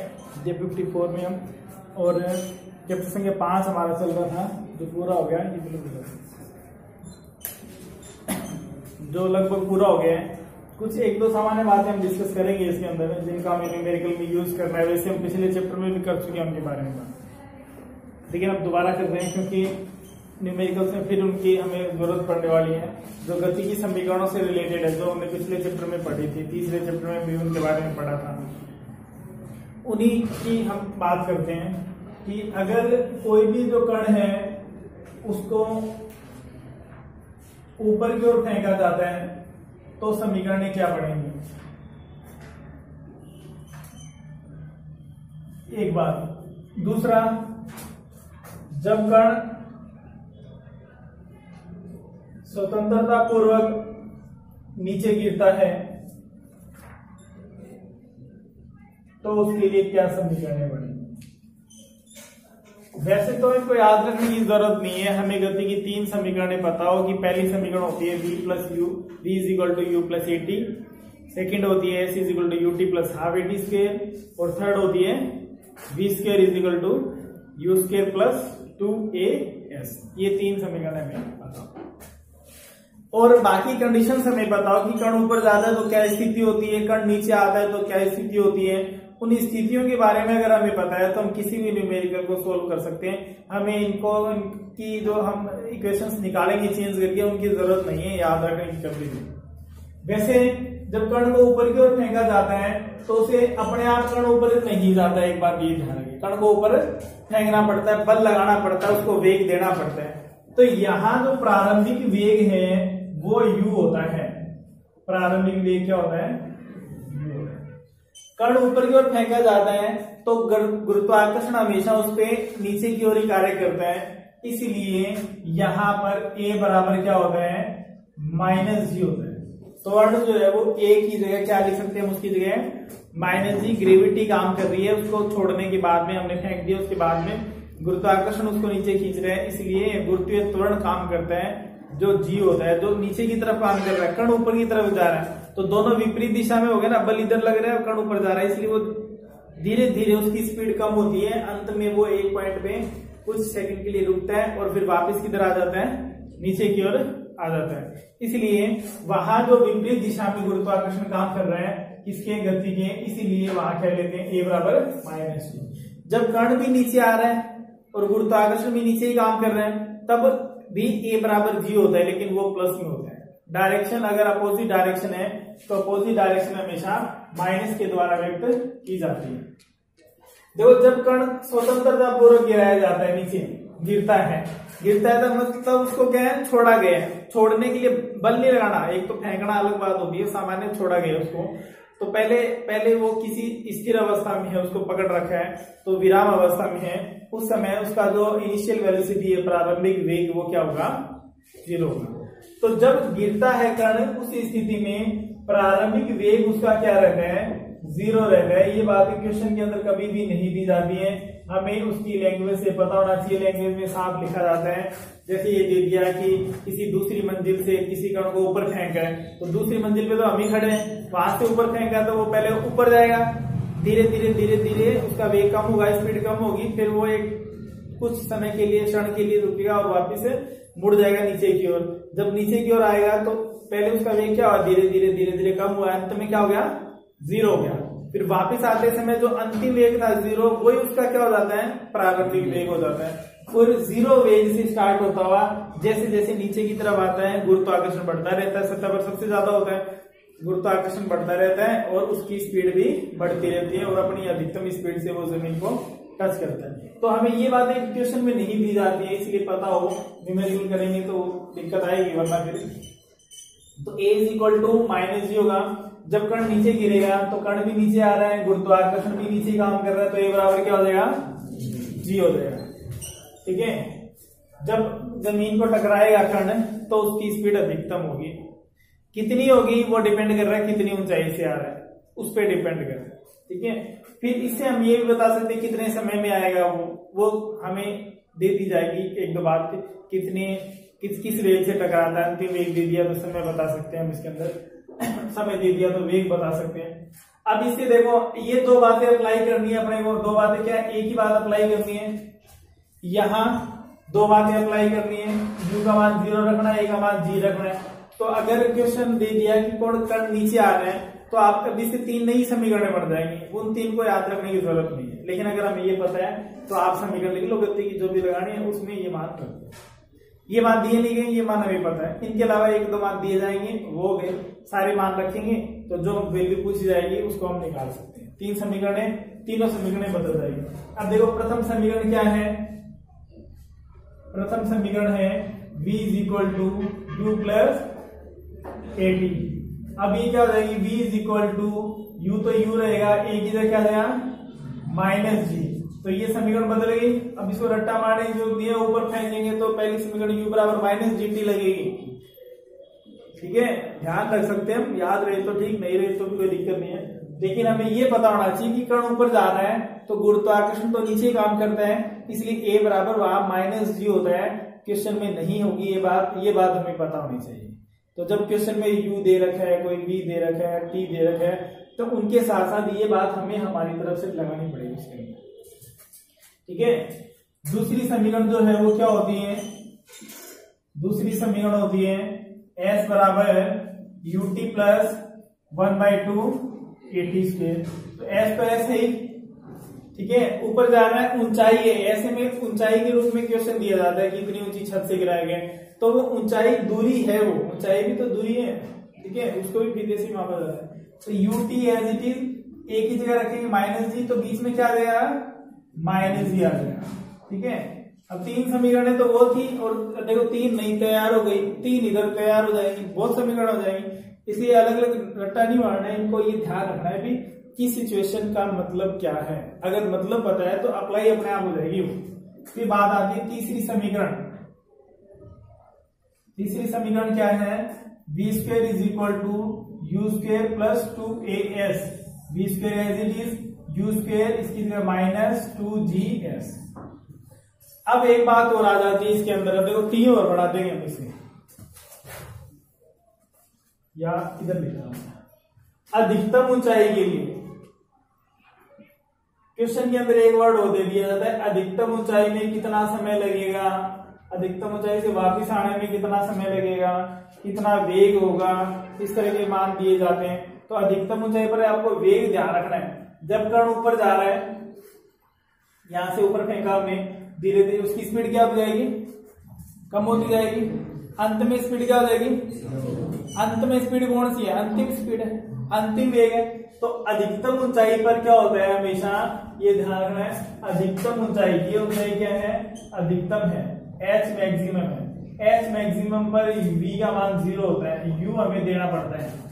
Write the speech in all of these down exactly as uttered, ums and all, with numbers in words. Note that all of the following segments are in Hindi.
डे फिफ्टी फोर में हम, और चैप्टर संख्या पांच हमारा चल रहा था जो पूरा हो गया ये बिल्कुल जो लगभग पूरा हो गया है। कुछ एक दो सामान्य बातें हम डिस्कस करेंगे इसके अंदर जिनका हमें न्यूमेरिकल में यूज करना है। वैसे हम पिछले चैप्टर में भी कर चुके हैं उनके बारे में बात, लेकिन अब दोबारा कर रहे हैं क्योंकि न्यूमेरिकल्स में फिर उनकी हमें जरूरत पड़ने वाली है जो गति की समीकरणों से रिलेटेड है, जो हमने पिछले चैप्टर में पढ़ी थी, तीसरे चैप्टर में भी उनके बारे में पढ़ा था। उन्हीं की हम बात करते हैं कि अगर कोई भी जो कण है उसको ऊपर की ओर फेंका जाता है तो समीकरण क्या पढ़ेंगे। एक बात, दूसरा, जब कण स्वतंत्रता पूर्वक नीचे गिरता है तो उसके लिए क्या समीकरण बनेंगे। वैसे तो इनको याद रखने की जरूरत नहीं है, हमें गति की तीन समीकरणें पता हो कि पहली समीकरण होती है v plus u, v is equal to u plus a t. Second होती है s is equal to u t plus half a t square, और थर्ड होती है v square is equal to u square plus two a s. ये तीन समीकरण हमें पता हो, और बाकी कंडीशन हमें पता हो कि कण ऊपर जाता है तो क्या स्थिति होती है, कण नीचे आता है तो क्या स्थिति होती है। उन स्थितियों के बारे में अगर हमें पता है तो हम किसी भी न्यूमेरिकल को सोल्व कर सकते हैं। हमें इनको इनकी जो हम इक्वेशंस निकालेंगे चेंज करके उनकी जरूरत नहीं है, याद रखने की कभी भी। वैसे जब कण को ऊपर की ओर फेंका जाता है तो उसे अपने आप कण ऊपर नहीं जाता है। एक बात ये ध्यान रखिए, कण को ऊपर फेंकना पड़ता है, बल लगाना पड़ता है, उसको वेग देना पड़ता है। तो यहाँ जो प्रारंभिक वेग है वो u होता है। प्रारंभिक वेग क्या होता है, u होता है। कण ऊपर की ओर फेंका जाता है तो गुरुत्वाकर्षण हमेशा उस पे नीचे की ओर ही कार्य करता है, इसलिए यहाँ पर a बराबर क्या होता है, माइनस जी होता है। त्वरण जो है वो a की जगह क्या लिख सकते हैं, उसकी जगह माइनस जी। ग्रेविटी काम कर रही है, उसको छोड़ने के बाद में हमने फेंक दिया, उसके बाद में गुरुत्वाकर्षण उसको नीचे खींच रहा है, इसलिए गुरुत्वीय त्वरण काम करता है जो जी होता है, जो नीचे की तरफ काम कर रहा है, कण ऊपर की तरफ जा रहा है। तो दोनों विपरीत दिशा में हो गए ना, बल इधर लग रहा है और कण ऊपर जा रहा है, इसलिए वो धीरे धीरे उसकी स्पीड कम होती है। अंत में वो एक पॉइंट पे कुछ सेकंड के लिए रुकता है और फिर वापस किधर आ जाता है, नीचे की ओर आ जाता है। इसलिए वहां जो विपरीत दिशा में गुरुत्वाकर्षण काम कर रहा है किसके, गति के, इसीलिए वहां क्या लेते हैं, ए बराबर माइनस जी। जब कण भी नीचे आ रहा है और गुरुत्वाकर्षण भी नीचे ही काम कर रहे हैं तब भी a बराबर g होता है, लेकिन वो प्लस में होता है। डायरेक्शन अगर अपोजिट डायरेक्शन है तो अपोजिट डायरेक्शन हमेशा माइनस के द्वारा व्यक्त की जाती है। देखो, जब कण स्वतंत्रता पूर्वक गिराया जाता है, नीचे गिरता है गिरता है तो मतलब उसको क्या है, छोड़ा गया है। छोड़ने के लिए बल नहीं लगाना, एक तो फेंकना अलग बात होती है, सामान्य छोड़ा गया उसको। तो पहले पहले वो किसी स्थिर अवस्था में है, उसको पकड़ रखा है, तो विराम अवस्था में है, उस समय उसका जो इनिशियल वेलोसिटी है, प्रारंभिक वेग, वो क्या होगा, जीरो होगा। तो जब गिरता है कण उस स्थिति में प्रारंभिक वेग उसका क्या रहता है, जीरो रहता है। ये बात क्वेश्चन के अंदर कभी भी नहीं दी जाती है, हमें उसकी लैंग्वेज से पता होना चाहिए। लैंग्वेज में साफ लिखा जाता है, जैसे ये दे दिया कि किसी दूसरी मंजिल से किसी कण को ऊपर फेंका है, तो दूसरी मंजिल पे तो हम ही खड़े हैं, वहां से ऊपर फेंका तो वो पहले ऊपर जाएगा, धीरे धीरे धीरे धीरे उसका वेग कम होगा, स्पीड कम होगी, फिर वो एक कुछ समय के लिए, क्षण के लिए रुकेगा और वापिस मुड़ जाएगा नीचे की ओर। जब नीचे की ओर आएगा तो पहले उसका वेग क्या हुआ, धीरे धीरे धीरे धीरे कम हुआ, अंत में क्या हो गया, जीरो हो गया। फिर वापिस आते समय जो अंतिम वेग था जीरो, वही उसका क्या हो जाता है, प्रारंभिक वेग हो जाता है। फिर जीरो वेग से स्टार्ट होता हुआ जैसे जैसे नीचे की तरफ आता है गुरुत्वाकर्षण बढ़ता रहता है, सतह पर सबसे ज्यादा होता है, गुरुत्वाकर्षण बढ़ता रहता है और उसकी स्पीड भी बढ़ती रहती है और अपनी अधिकतम स्पीड से वो जमीन को टच करता है। तो हमें ये बातें क्वेश्चन में नहीं दी जाती है, इसलिए पता हो, न्यूमेरिकल करेंगे तो दिक्कत आएगी, वरना फिर तो a is equal to minus g होगा। जब कण नीचे गिरेगा तो कण भी नीचे आ रहा है, गुरुत्वाकर्षण भी नीचे काम कर रहा है, तो a बराबर क्या हो जाएगा, जी हो जाएगा। ठीक है, जब जमीन को टकराएगा कण तो उसकी स्पीड अधिकतम होगी, कितनी होगी वो डिपेंड कर रहा है कितनी ऊंचाई से आ रहा है, उस पर डिपेंड कर रहा है। ठीक है, फिर इससे हम ये भी बता सकते हैं कितने समय में आएगा वो वो हमें दे दी जाएगी एक दो बात, कितने किस किस वेग से टकराता है। अंतिम वेग दे दिया तो समय बता सकते हैं हम, इसके अंदर समय दे दिया तो वेग बता सकते हैं। अब इससे देखो ये दो बातें अप्लाई करनी है अपने को। दो बातें क्या है, एक ही बात अप्लाई करनी है, यहां दो बातें अप्लाई करनी है। u का मान जीरो रखना है, a का मान जी रखना है। तो अगर क्वेश्चन दे दिया कि कोण कण नीचे आ रहे हैं तो आप अभी से तीन नई समीकरण बन जाएंगे, उन तीन को याद रखने की जरूरत नहीं है। लेकिन अगर हमें ये पता है तो आप समीकरण लिख लो, गति की जो भी लगानी है उसमें ये मान रख दो। ये मान दिए नहीं गए, ये मान हमें पता है। इनके अलावा एक दो मान दिए जाएंगे, वो गए, सारे मान रखेंगे तो जो वैल्यू पूछी जाएगी उसको हम निकाल सकते हैं। तीन समीकरण, तीनों समीकरण बदल जाएगी। अब देखो प्रथम समीकरण क्या है, प्रथम समीकरण है v is equal to u plus a t. अब ये क्या हो जाएगी, v is equal to u तो u रहेगा, a की जगह क्या जाएगा माइनस जी। तो ये समीकरण बदल गई। अब इसको रट्टा मारने जो दिया ऊपर फेंकेंगे तो पहली समीकरण u बराबर माइनस जी टी लगेगी। ठीक है, ध्यान रख सकते हैं हम, याद रहे तो ठीक, नहीं रहे तो भी कोई दिक्कत नहीं है। लेकिन हमें ये पता होना चाहिए कि कण ऊपर जा रहा है तो गुरुत्वाकर्षण तो नीचे काम करता है, इसलिए a बराबर वहां माइनस जी होता है। क्वेश्चन में नहीं होगी ये बात, ये बात हमें पता होनी चाहिए। तो जब क्वेश्चन में u दे रखा है, कोई v दे रखा है, t दे रखा है, तो उनके साथ साथ ये बात हमें हमारी तरफ से लगानी पड़ेगी इसके अंदर। ठीक है, दूसरी समीकरण जो है वो क्या होती है, दूसरी समीकरण होती है s बराबर u t plus one by two a t square. तो s तो s है ही, ठीक है, ऊपर जा रहा है, ऊंचाई है, ऐसे में ऊंचाई के रूप में क्वेश्चन दिया जाता है कि इतनी ऊंची छत से गिराया गया, तो वो ऊंचाई दूरी है, वो ऊंचाई भी तो दूरी है। ठीक है, उसको भी फीते से मापा जाता है। तो u t as it is एक ही जगह रखेंगे माइनस जी, तो बीच में क्या आ जाएगा माइनस जी आ जाएगा। ठीक है, अब तीन समीकरण है तो वो थी, और देखो तीन नहीं तैयार हो गई, तीन इधर तैयार हो जाएगी, बहुत समीकरण हो जाएंगे। इसलिए अलग अलग रट्टा नहीं मारना है, इनको ये ध्यान रखना है भी कि सिचुएशन का मतलब क्या है। अगर मतलब पता है तो अप्लाई अपने आप हो जाएगी वो। फिर बात आती है तीसरी समीकरण। तीसरी समीकरण क्या है, b square is equal to u square plus two a s. B square as it is, u square इसकी जगह माइनस टू जी एस। अब एक बात और आ जाती है इसके अंदर, अब देखो तीन और बढ़ा देंगे हम इसे, या इधर लिखा अधिकतम ऊंचाई के लिए। क्वेश्चन के अंदर एक वर्ड और दे दिया जाता है, अधिकतम ऊंचाई में कितना समय लगेगा, अधिकतम ऊंचाई से वापस आने में कितना समय लगेगा, कितना वेग होगा, इस तरह के मान दिए जाते हैं। तो अधिकतम ऊंचाई पर आपको वेग ध्यान रखना है। जब कण ऊपर जा रहा है, यहां से ऊपर फेंका हमने, धीरे धीरे उसकी स्पीड क्या हो जाएगी, कम होती जाएगी। अंत में स्पीड क्या हो जाएगी, अंत में स्पीड कौन सी है, अंतिम स्पीड है, अंतिम वेग है। तो अधिकतम ऊंचाई पर क्या होता है, हमेशा ये ध्यान रखना है, अधिकतम ऊंचाई, ये ऊंचाई क्या है, अधिकतम है, h मैक्सिमम है। h मैक्सिमम पर v का मान जीरो होता है, u हमें देना पड़ता है।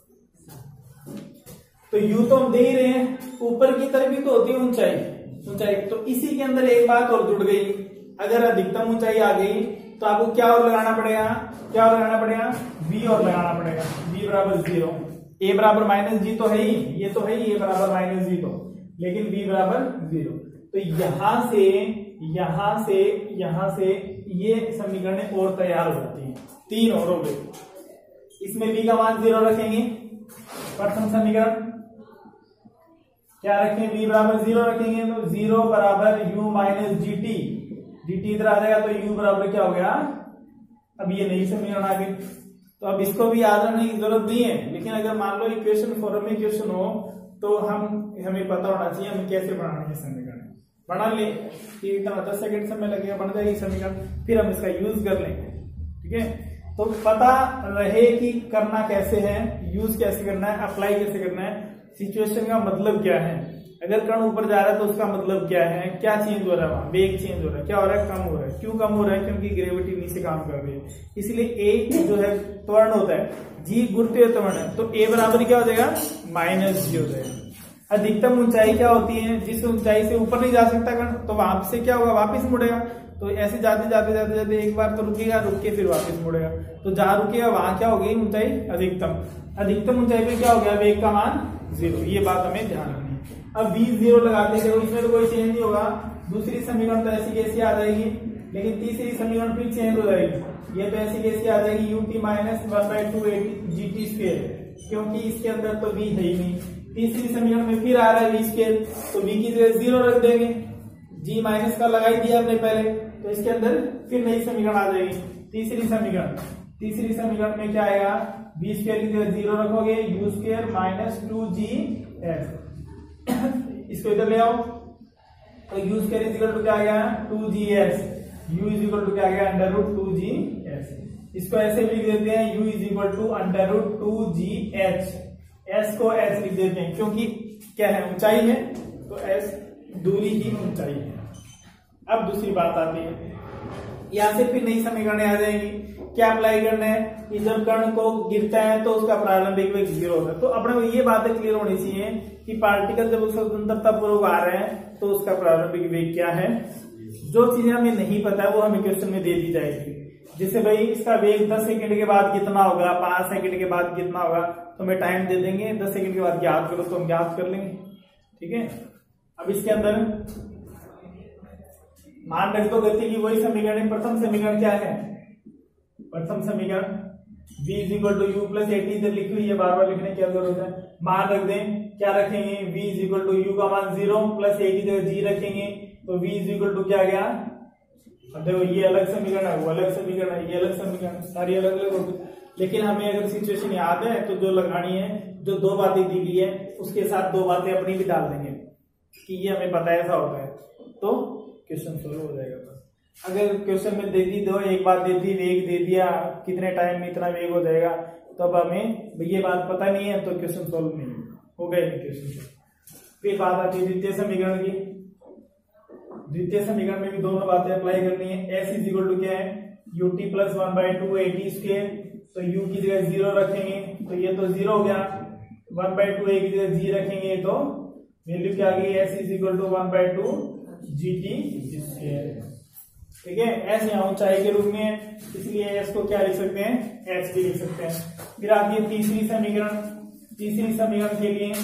तो u तो हम दे ही रहे हैं, ऊपर की तरफ भी तो होती है ऊंचाई, ऊंचाई। तो इसी के अंदर एक बात और जुड़ गई, अगर अधिकतम ऊंचाई आ गई तो आपको क्या और लगाना पड़ेगा, क्या और लगाना पड़ेगा, v और लगाना पड़ेगा। v बराबर जीरो, a बराबर माइनस जी तो है ही, ये तो है ही a बराबर माइनस जी तो, लेकिन v बराबर जीरो। तो यहां से यहां से यहां से ये समीकरण और तैयार हो जाती है, तीन और हो गई। इसमें v का मान जीरो रखेंगे, प्रथम समीकरण क्या रखें, v बराबर जीरो रखेंगे, तो जीरो बराबर u minus g t, g t इधर आ जाएगा तो u बराबर क्या हो गया, अब ये नई समीकरण आ गई। तो अब इसको भी याद रखने की जरूरत नहीं है, लेकिन अगर मान लो इक्वेशन फॉर्म में क्वेश्चन हो तो हम हमें पता होना चाहिए हमें कैसे बनाना है समीकरण। बना ले कि इतना दस सेकंड समय लगेगा, बन जाएगी समीकरण, फिर हम इसका यूज कर लेंगे। ठीक है, तो पता रहे कि करना कैसे है, यूज कैसे करना है, अप्लाई कैसे करना है, सिचुएशन का मतलब क्या है, अगर कण ऊपर जा रहा है तो उसका मतलब क्या है, क्या चेंज हो रहा है, वहां वेग चेंज हो रहा है, क्या हो रहा है, कम हो रहा है। क्यों कम हो रहा है, क्योंकि ग्रेविटी नीचे काम कर रही है, इसलिए a जो है त्वरण होता है, g गुरुत्वीय त्वरण है, तो a बराबर क्या हो जाएगा, माइनस जी हो जाएगा। अधिकतम ऊंचाई क्या होती है, जिस ऊंचाई से ऊपर नहीं जा सकता कण, तो वहां से क्या होगा, वापिस मुड़ेगा। तो ऐसे जाते जाते जाते जाते एक बार तो रुकेगा, रुक के फिर वापस मुड़ेगा, तो जहां रुकेगा वहां क्या होगी ऊंचाई, अधिकतम। अधिकतम ऊंचाई पे क्या हो गया, वेग का मान जीरो, ये बात हमें ध्यान रखनी है। अब v जीरो लगाते हैं, इसमें तो कोई चेंज नहीं होगा, दूसरी समीकरण तो ऐसी कैसी आ जाएगी, लेकिन तीसरी समीकरण फिर चेंज हो जाएगी, ये तो ऐसी कैसी आ जाएगी, u t minus one by two g t square, क्योंकि इसके अंदर तो v है ही नहीं, तीसरी समीकरण में फिर आ रहा है वी स्क्वायर, तो वी की जगह जीरो रख देंगे, जी माइनस का लगाई दिया हमने पहले, तो इसके अंदर फिर नई समीकरण आ जाएगी। तीसरी समीकरण तीसरी समीकरण में क्या आएगा, वी स्क्वायर की जगह जीरो रखोगे, u square minus two g s, इसको इधर ले आओ, तो u square is equal to क्या आ गया, two g s, u is equal to क्या आ गया, under root two g s. इसको ऐसे भी लिख देते हैं, u is equal to under root two g h, s को h लिख देते हैं क्योंकि क्या है, ऊंचाई है, तो s दूरी की ऊंचाई है। अब दूसरी बात आती है, यहां से फिर नई समीकरणें आ जाएंगी। क्या अप्लाई करना है कि जब कण को गिरता है तो उसका प्रारंभिक वेग जीरो होता है। तो अपने को ये बातें क्लियर होनी चाहिए कि पार्टिकल जब स्वतंत्रता पूर्वक आ रहे हैं तो उसका प्रारंभिक वेग क्या है। जो चीजें हमें नहीं पता है वो हमें क्वेश्चन में दे दी जाएगी। जैसे भाई इसका वेग दस सेकंड के बाद कितना होगा, पांच सेकंड के बाद कितना होगा, तो हमें टाइम दे देंगे, दस सेकंड के बाद ज्ञात करो, तो हम ज्ञात कर लेंगे। ठीक है, अब इसके अंदर मान रख दो गति की वही समीकरण। प्रथम समीकरण क्या है, प्रथम समीकरण v is equal to u plus a t, इधर लिखी हुई है, बार बार लिखने की क्या जरूरत है। मान रख दें, क्या रखेंगे, v is equal to u का मान जीरो प्लस ए की जगह जी रखेंगे, तो v इज इक्वल टू क्या गया, अब देखो ये अलग समीकरण है, वो अलग समीकरण है, ये अलग समीकरण, सारी अलग अलग होगी। लेकिन हमें अगर सिचुएशन याद है तो जो लगानी है, जो दो बातें दी गई है उसके साथ दो बातें अपनी भी डाल देंगे कि ये हमें पता है ऐसा होता है, तो क्वेश्चन सोल्व हो जाएगा। बस अगर क्वेश्चन में दे दी दो, एक बात दे दी, वेग दे दिया, कितने टाइम में इतना वेग हो जाएगा, तो अब हमें ये बात पता नहीं है तो क्वेश्चन सोल्व नहीं हो गए क्वेश्चन। फिर बात आती है द्वितीय समीकरण की। द्वितीय समीकरण में भी दोनों बातें अप्लाई करनी है। s इज इक्वल टू क्या है, u t plus one by two a t square, तो u की जगह जीरो रखेंगे, तो ये तो जीरो हो गया, वन बाई टू ए की जगह जी रखेंगे, तो वैल्यू क्या आ गई, s is equal to one by two g t square. ठीक है, s यहाँ ऊंचाई के रूप में है, इसलिए s को क्या लिख सकते हैं, h भी लिख सकते हैं। फिर आती है तीसरी समीकरण। तीसरी समीकरण के लिए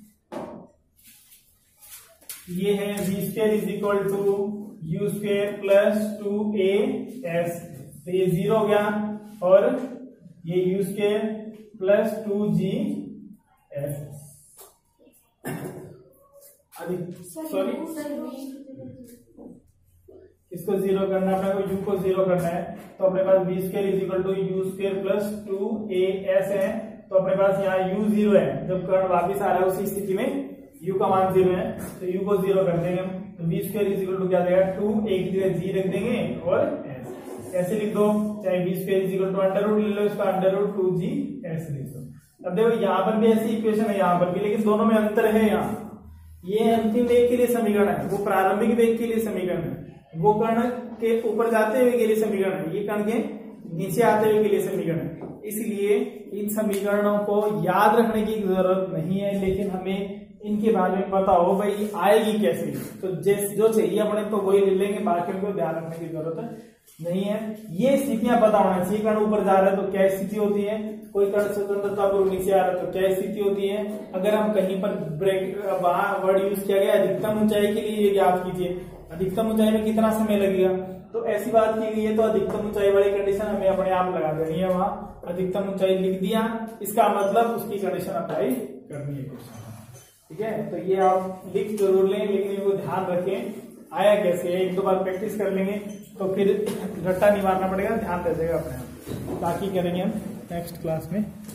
ये है v square is equal to u square plus two a s, तो ये जीरो हो गया, और ये u square plus two g s, sorry इसको जीरो करना है, अपने को यू को जीरो करना है, तो अपने पास v square is equal to u square plus two a s है, तो अपने पास यहाँ यू जीरो है, जब कर्ण वापिस आ रहा है उसी स्थिति में u का मान जीरो है, तो u को जीरो कर देंगे हम, तो v square is equal to क्या देगा, टू ए की जगह जी रख देंगे, और s ऐसे लिख दो, चाहे v square is equal to under root ले लो, इसका under root two g s लिख दो। अब देखो यहाँ पर भी ऐसी इक्वेशन है, यहाँ पर भी, लेकिन दोनों में अंतर है। यहाँ ये अंतिम वेग के लिए समीकरण है, वो प्रारंभिक वेग के लिए समीकरण है, वो कर्ण के ऊपर जाते हुए के लिए समीकरण है, ये कर्ण के नीचे आते हुए के लिए समीकरण है। इसलिए इन समीकरणों को याद रखने की जरूरत नहीं है, लेकिन हमें इनके बारे में पता हो भाई आएगी कैसे, तो जो चाहिए अपने तो वही ले लेंगे, बाकी को ध्यान रखने की जरूरत नहीं है। ये स्थितियां पता होना चाहिए, कर्ण ऊपर जा रहा है तो क्या स्थिति होती है, कोई कर्ण स्वतंत्रता पूर्वक नीचे आ रहा है तो क्या स्थिति होती है। अगर हम कहीं पर ब्रेक वहां वर्ड यूज किया गया अधिकतम ऊंचाई के लिए, ये याद कीजिए अधिकतम ऊंचाई में कितना समय लगेगा, तो ऐसी बात की गई है, तो अधिकतम ऊंचाई वाली कंडीशन हमें अपने आप लगा देनी है, वहां अधिकतम ऊंचाई लिख दिया, इसका मतलब उसकी कंडीशन अप्लाई करनी है। ठीक है, तो ये आप लिख जरूर लें, लेकिन इनको ध्यान रखें आया कैसे है, एक दो बार प्रैक्टिस कर लेंगे तो फिर रट्टा नहीं मारना पड़ेगा, ध्यान रह जाएगा अपने आप। बाकी करेंगे हम नेक्स्ट क्लास में।